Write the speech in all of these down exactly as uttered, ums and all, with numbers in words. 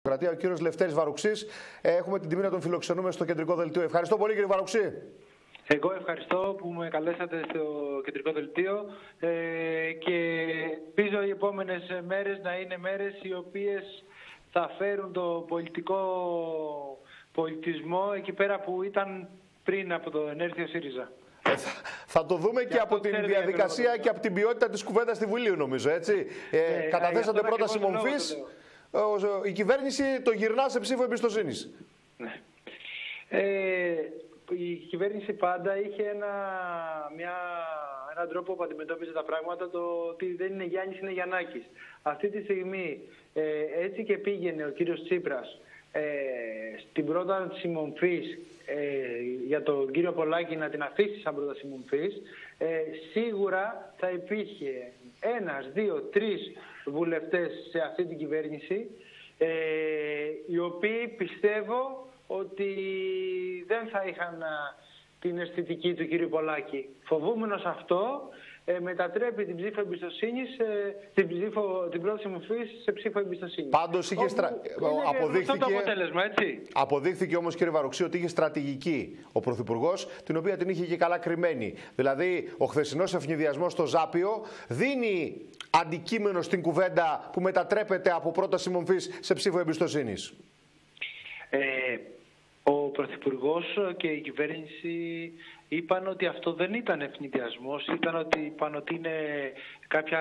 Ο κύριος Λευτέρης Βαρουξής. Έχουμε την τιμή να τον φιλοξενούμε στο κεντρικό δελτίο. Ευχαριστώ πολύ, κύριε Βαρουξή. Εγώ ευχαριστώ που με καλέσατε στο κεντρικό δελτίο ε, και ελπίζω οι επόμενες μέρες να είναι μέρες οι οποίες θα φέρουν το πολιτικό πολιτισμό εκεί πέρα που ήταν πριν από το ενέρθει ο ΣΥΡΙΖΑ. Ε, θα, θα το δούμε και, και από την διαδικασία και από την ποιότητα της κουβέντας στη Βουλή, νομίζω, έτσι. Ε, ε, καταθέσατε πρόταση μομφής. Η κυβέρνηση το γυρνά σε ψήφο εμπιστοσύνης. Ναι. Ε, η κυβέρνηση πάντα είχε ένα, μια, έναν τρόπο που αντιμετώπιζε τα πράγματα, το ότι δεν είναι Γιάννης, είναι Γιαννάκης. Αυτή τη στιγμή ε, έτσι και πήγαινε ο κύριος Τσίπρας ε, στην πρόταση μομφής ε, για τον κύριο Πολάκη να την αφήσει σαν πρόταση μομφής, ε, σίγουρα θα υπήρχε ένας, δύο, τρεις βουλευτές σε αυτή την κυβέρνηση, ε, οι οποίοι πιστεύω ότι δεν θα είχαν την αισθητική του κύριου Πολάκη. Φοβούμενος αυτό, ε, μετατρέπει την ψήφο εμπιστοσύνης, την, ψήφο, την πρόταση μομφής σε ψήφο εμπιστοσύνη. Πάντως είχε στρα... αποδείχθηκε... το αποτέλεσμα, έτσι. Αποδείχθηκε όμως, κύριε Βαρουξή, ότι είχε στρατηγική ο Πρωθυπουργός, την οποία την είχε και καλά κρυμμένη. Δηλαδή, ο χθεσινός ευνηδιασμός στο Ζάπιο δίνει αντικείμενο στην κουβέντα που μετατρέπεται από πρόταση μομφής σε ψήφο εμπιστοσύνης. Ε, ο Πρωθυπουργός και η κυβέρνηση είπαν ότι αυτό δεν ήταν ευνηδιασμός, ήταν ότι είπαν ότι είναι κάποια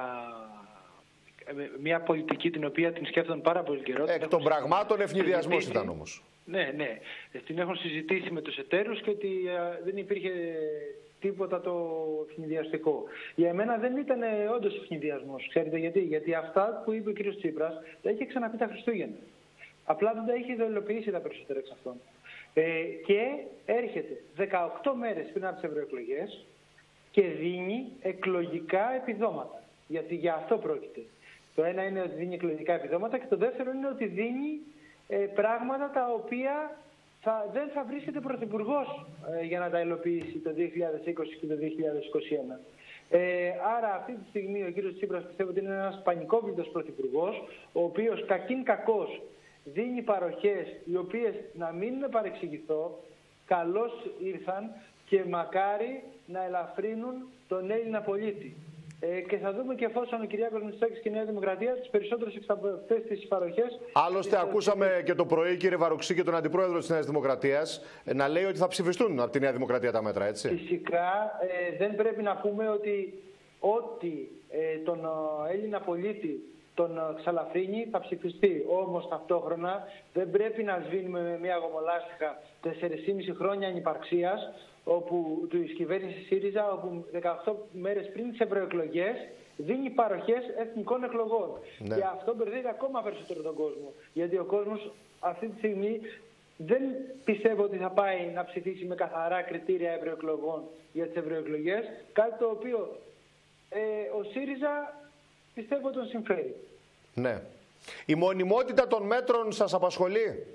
μια πολιτική την οποία την σκέφτονταν πάρα πολύ καιρό. Εκ των πραγμάτων ευνηδιασμός ήταν όμως. Ναι, ναι. Την έχουν συζητήσει με τους εταίρους και ότι δεν υπήρχε τίποτα το ευνηδιαστικό. Για εμένα δεν ήταν όντως ευνηδιασμός. Ξέρετε γιατί? Γιατί αυτά που είπε ο κ. Τσίπρας τα είχε ξαναπεί τα Χριστούγεννα. Απλά δεν τα είχε ιδεολογήσει τα περισσότερα εξ αυτών. Ε, και έρχεται δεκαοκτώ μέρες πριν από τις ευρωεκλογές και δίνει εκλογικά επιδόματα. Γιατί για αυτό πρόκειται. Το ένα είναι ότι δίνει εκλογικά επιδόματα και το δεύτερο είναι ότι δίνει ε, πράγματα τα οποία θα, δεν θα βρίσκεται πρωθυπουργός ε, για να τα υλοποιήσει το δύο χιλιάδες είκοσι και το δύο χιλιάδες είκοσι ένα. Ε, άρα αυτή τη στιγμή ο κ. Τσίπρας πιστεύω ότι είναι ένας πανικόβλητος πρωθυπουργός, ο οποίος κακήν κακός δίνει παροχές οι οποίες, να μην με παρεξηγηθώ, καλώς ήρθαν και μακάρι να ελαφρύνουν τον Έλληνα πολίτη. Ε, και θα δούμε και εφόσον ο Κυριάκος Μητσοτάκης και η Νέα Δημοκρατία τις περισσότερες εξ αυτές τις παροχές. Άλλωστε, ακούσαμε και το πρωί, κύριε Βαρουξή, και τον Αντιπρόεδρο της Νέας Δημοκρατίας να λέει ότι θα ψηφιστούν από τη Νέα Δημοκρατία τα μέτρα, έτσι. Φυσικά, ε, δεν πρέπει να πούμε ότι ό,τι ε, τον Έλληνα πολίτη τον ξαλαφρύνει θα ψηφιστεί. Όμως ταυτόχρονα δεν πρέπει να σβήνουμε με μια γομολάστιχα τεσσεράμισι χρόνια ανυπαρξίας όπου του κυβέρνηση ΣΥΡΙΖΑ, όπου δεκαοκτώ μέρες πριν τις ευρωεκλογές δίνει παροχές εθνικών εκλογών. Ναι. Και αυτό μπερδεύει ακόμα περισσότερο τον κόσμο. Γιατί ο κόσμος αυτή τη στιγμή δεν πιστεύω ότι θα πάει να ψηφίσει με καθαρά κριτήρια ευρωεκλογών για τις ευρωεκλογές, κάτι το οποίο ε, ο ΣΥΡΙΖΑ πιστεύω τον συμφέρει. Ναι. Η μονιμότητα των μέτρων σας απασχολεί?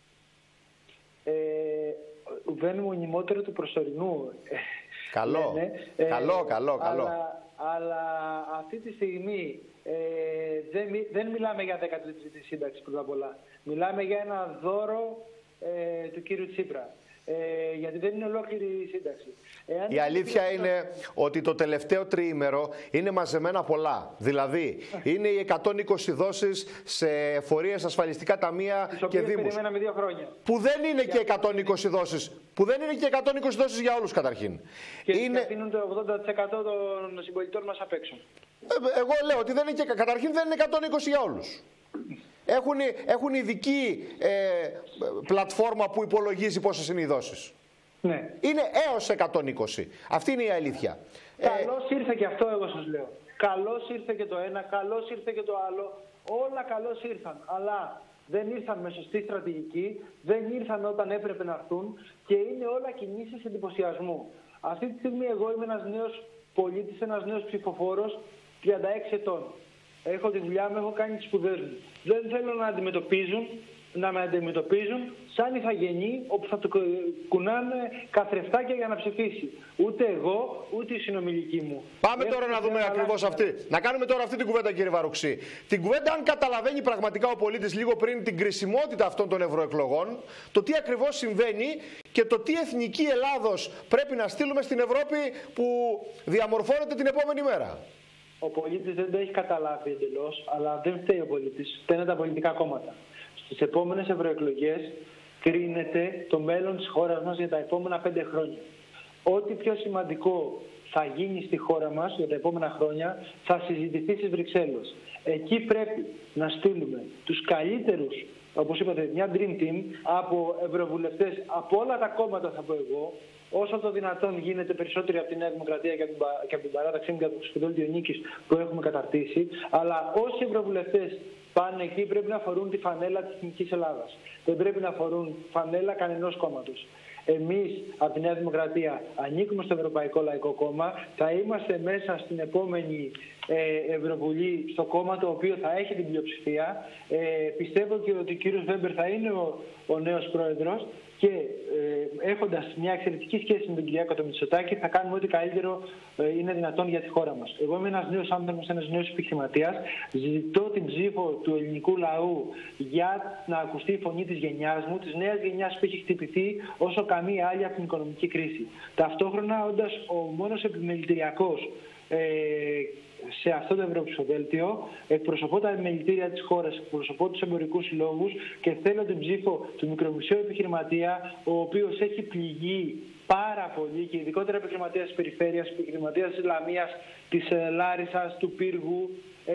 Ε, δεν είναι μονιμότερο του προσωρινού. Καλό, ναι, ναι. καλό, καλό, καλό. Αλλά, αλλά αυτή τη στιγμή ε, δεν, δεν μιλάμε για δέκατη τρίτη σύνταξη πρώτα απ' όλα. Μιλάμε για ένα δώρο ε, του κύριου Τσίπρα. Ε, γιατί δεν είναι ολόκληρη η σύνταξη. Εάν η αλήθεια είναι ότι το τελευταίο τριήμερο είναι μαζεμένα πολλά. Δηλαδή, είναι οι εκατόν είκοσι δόσεις σε εφορίες, ασφαλιστικά ταμεία και δήμους. Περιμέναμε δύο χρόνια. Που δεν είναι και εκατόν είκοσι δόσεις. Που δεν είναι και εκατόν είκοσι δόσεις για όλους καταρχήν. Και είναι... αφήνουν το ογδόντα τοις εκατό των συμπολιτών μας απ' έξω. Ε, εγώ λέω ότι δεν είναι και, καταρχήν δεν είναι εκατόν είκοσι για όλους. Έχουν, έχουν ειδική ε, πλατφόρμα που υπολογίζει πόσες είναι οι δόσεις. Ναι. Είναι έως εκατόν είκοσι. Αυτή είναι η αλήθεια. Καλώς ε... ήρθε και αυτό, εγώ σας λέω. Καλώς ήρθε και το ένα, καλώς ήρθε και το άλλο. Όλα καλώς ήρθαν. Αλλά δεν ήρθαν με σωστή στρατηγική, δεν ήρθαν όταν έπρεπε να έρθουν και είναι όλα κινήσεις εντυπωσιασμού. Αυτή τη στιγμή εγώ είμαι ένας νέος πολίτης, ένας νέος ψηφοφόρος, τριάντα έξι ετών. Έχω τη δουλειά μου, έχω κάνει τις σπουδές μου. Δεν θέλω να αντιμετωπίζουν να με αντιμετωπίζουν σαν ηθαγενή, όπου θα του κουνάνε καθρεφτάκια για να ψηφίσει. Ούτε εγώ, ούτε οι συνομιλικοί μου. Πάμε Έχω τώρα να δούμε ακριβώς αυτή. Να κάνουμε τώρα αυτή την κουβέντα, κύριε Βαρουξή. Την κουβέντα, αν καταλαβαίνει πραγματικά ο πολίτης λίγο πριν την κρισιμότητα αυτών των ευρωεκλογών, το τι ακριβώς συμβαίνει και το τι εθνική Ελλάδος πρέπει να στείλουμε στην Ευρώπη που διαμορφώνεται την επόμενη μέρα. Ο πολίτης δεν το έχει καταλάβει εντελώς, αλλά δεν φταίει ο πολίτης. Φταίνε τα πολιτικά κόμματα. Στις επόμενες ευρωεκλογές κρίνεται το μέλλον της χώρας μας για τα επόμενα πέντε χρόνια. Ό,τι πιο σημαντικό θα γίνει στη χώρα μας για τα επόμενα χρόνια θα συζητηθεί στις Βρυξέλλες. Εκεί πρέπει να στείλουμε τους καλύτερους, όπως είπατε, μια dream team από ευρωβουλευτές από όλα τα κόμματα, θα πω εγώ, όσο το δυνατόν γίνεται περισσότεροι από τη Νέα Δημοκρατία και από την, και από την παράταξή μου και από το Ψηφοδέλτιο Νίκης που έχουμε καταρτήσει. Αλλά όσοι ευρωβουλευτές πάνε εκεί πρέπει να φορούν τη φανέλα της Εθνικής Ελλάδας. Δεν πρέπει να φορούν φανέλα κανενός κόμματος. Εμείς από τη Νέα Δημοκρατία ανήκουμε στο Ευρωπαϊκό Λαϊκό Κόμμα, θα είμαστε μέσα στην επόμενη ε, Ευρωβουλή στο κόμμα το οποίο θα έχει την πλειοψηφία. Ε, πιστεύω και ότι ο κύριος Βέμπερ θα είναι ο, ο νέος πρόεδρος και ε, έχοντας μια εξαιρετική σχέση με τον Κυριάκο το Μητσοτάκη θα κάνουμε ό,τι καλύτερο ε, είναι δυνατόν για τη χώρα μας. Εγώ είμαι ένας νέος άνθρωπος, ένας νέος επιχειρηματίας. Ζητώ την ψήφο του ελληνικού λαού για να ακουστεί η φωνή της γενιάς μου, της νέας γενιάς που έχει χτυπηθεί όσο καμία άλλη από την οικονομική κρίση. Ταυτόχρονα, όντας ο μόνος επιμελητηριακός ε, σε αυτό το ευρωψηφοδέλτιο, εκπροσωπώ τα επιμελητήρια της χώρας, εκπροσωπώ τους εμπορικούς συλλόγους και θέλω την ψήφο του μικρομεσαίου επιχειρηματία, ο οποίος έχει πληγεί πάρα πολύ και ειδικότερα επιχειρηματίας της περιφέρειας, επιχειρηματίας της Λαμίας, της Λάρισσας, του Πύργου, ε,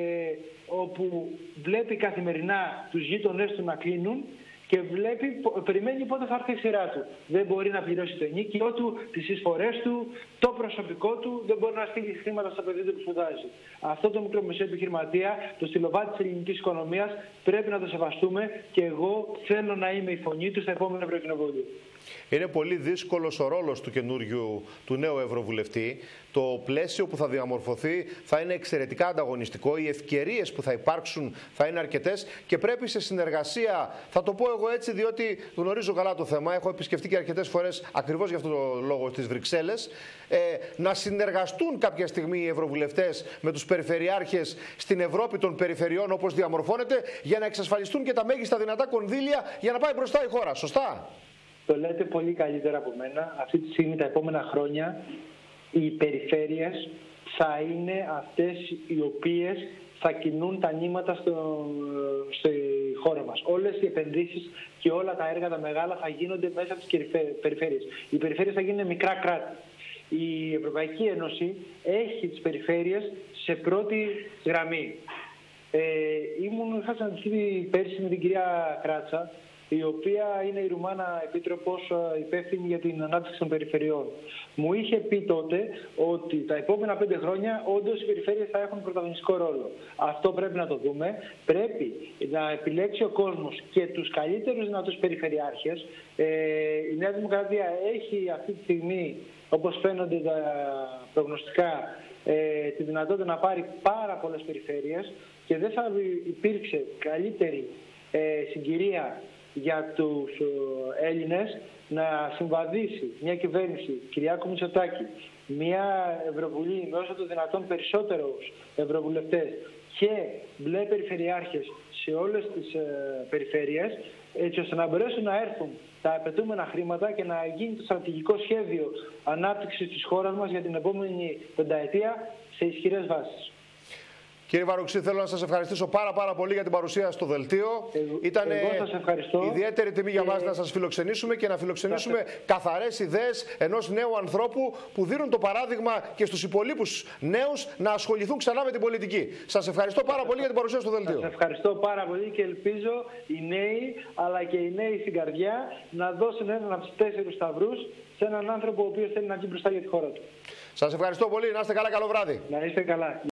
όπου βλέπει καθημερινά τους γείτονές του να κλείνουν και βλέπει, περιμένει πότε θα έρθει η σειρά του. Δεν μπορεί να πληρώσει το ενίκιο του, τις εισφορές του, το προσωπικό του, δεν μπορεί να στείλει χρήματα στα παιδιά του που σπουδάζει. Αυτό το μικρομεσαίο επιχειρηματία, το στυλοβάτι της ελληνικής οικονομίας, πρέπει να το σεβαστούμε και εγώ θέλω να είμαι η φωνή του στα επόμενα Ευρωκοινοβούλια. Είναι πολύ δύσκολος ο ρόλος του καινούριου, του νέου Ευρωβουλευτή. Το πλαίσιο που θα διαμορφωθεί θα είναι εξαιρετικά ανταγωνιστικό. Οι ευκαιρίες που θα υπάρξουν θα είναι αρκετές και πρέπει σε συνεργασία, θα το πω εγώ έτσι διότι γνωρίζω καλά το θέμα, έχω επισκεφτεί και αρκετές φορές ακριβώς για αυτό το λόγο στις Βρυξέλλες, ε, να συνεργαστούν κάποια στιγμή οι ευρωβουλευτές με τους περιφερειάρχες στην Ευρώπη των περιφερειών όπως διαμορφώνεται, για να εξασφαλιστούν και τα μέγιστα δυνατά κονδύλια για να πάει μπροστά η χώρα. Σωστά? Το λέτε πολύ καλύτερα από μένα. Αυτή τη στιγμή, τα επόμενα χρόνια, οι περιφέρειες θα είναι αυτές οι οποίες θα κινούν τα νήματα στο, στη χώρα μας. Όλες οι επενδύσεις και όλα τα έργα τα μεγάλα θα γίνονται μέσα από τις περιφέρειες. Οι περιφέρειες θα γίνουν μικρά κράτη. Η Ευρωπαϊκή Ένωση έχει τις περιφέρειες σε πρώτη γραμμή. Ε, ήμουν, είχα συναντηθεί πέρσι με την κυρία Κράτσα, η οποία είναι η Ρουμάνα Επίτροπος υπεύθυνη για την ανάπτυξη των περιφερειών. Μου είχε πει τότε ότι τα επόμενα πέντε χρόνια όντως οι περιφέρειες θα έχουν πρωταγωνιστικό ρόλο. Αυτό πρέπει να το δούμε. Πρέπει να επιλέξει ο κόσμος και τους καλύτερους δυνατούς περιφερειάρχες. Ε, η Νέα Δημοκρατία έχει αυτή τη στιγμή, όπως φαίνονται τα προγνωστικά, ε, τη δυνατότητα να πάρει πάρα πολλές περιφέρειες και δεν θα υπήρξε καλύτερη ε, συγκυρία για τους Έλληνες να συμβαδίσει μια κυβέρνηση Κυριάκου Μητσοτάκη, μια Ευρωβουλή με όσο το δυνατόν περισσότερους ευρωβουλευτές και μπλε περιφερειάρχες σε όλες τις ε, περιφέρειες, έτσι ώστε να μπορέσουν να έρθουν τα απαιτούμενα χρήματα και να γίνει το στρατηγικό σχέδιο ανάπτυξης της χώρας μας για την επόμενη πενταετία σε ισχυρές βάσεις. Κύριε Βαρουξή, θέλω να σας ευχαριστήσω πάρα πάρα πολύ για την παρουσία στο δελτίο. Ήταν ιδιαίτερη τιμή για μας να σας φιλοξενήσουμε και να φιλοξενήσουμε καθαρές ιδέες ενός νέου ανθρώπου που δίνουν το παράδειγμα και στους υπολείπους νέους να ασχοληθούν ξανά με την πολιτική. Σας ευχαριστώ πάρα πολύ για την παρουσία στο δελτίο. Σας ευχαριστώ πάρα πολύ και ελπίζω οι νέοι αλλά και οι νέοι στην καρδιά να δώσουν έναν από τους τέσσερους σταυρούς σε έναν άνθρωπο ο οποίος θέλει να βγει μπροστά για τη χώρα του. Σας ευχαριστώ πολύ. Να είστε καλά. Καλό βράδυ. Να είστε καλά.